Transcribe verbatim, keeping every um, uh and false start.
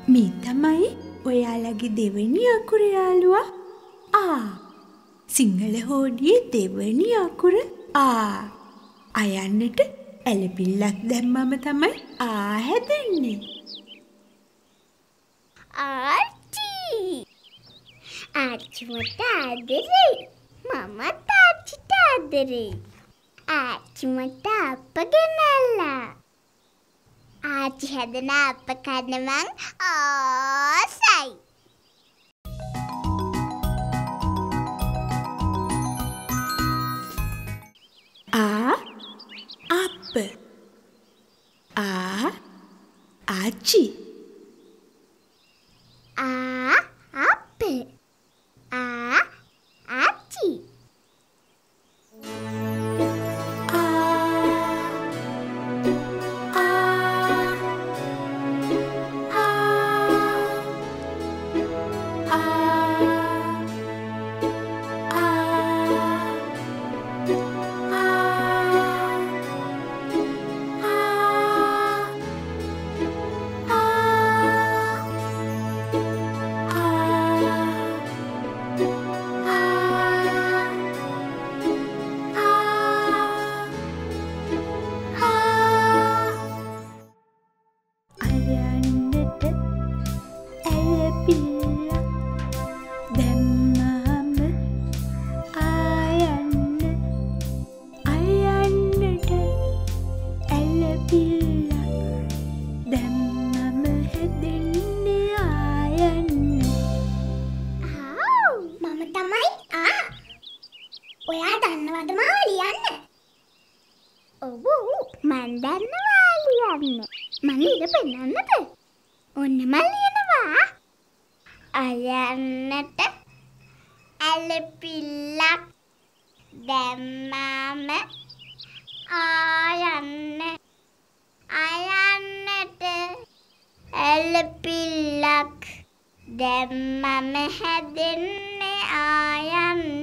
මේ තමයි ඔයාලගේ දෙවෙනි අකුර යාළුවා. ආ. සිංහල හෝඩියේ දෙවෙනි අකුර ආ. අයන්නට ඇලපිල්ලක් දැම්මම තමයි ආ හැදෙන්නේ. ආච්චි. ආච්චි මට ආදරේ. මමත් ආච්චිට ආදරේ. ආච්චි මට අප්ප ගෙනල්ලා. ආච්චි හැදෙන අප්ප කන්න මං ආසයි. ආ අප්ප. ආ ආච්චි. ආ අප්ප. ආ ආච්චි. අයන්නට ඇලපිල්ලක් දැම්මම ආයන්න. අයන්නට ඇලපිල්ලක් දැම්මම හැදෙන්නේ ආයන්න.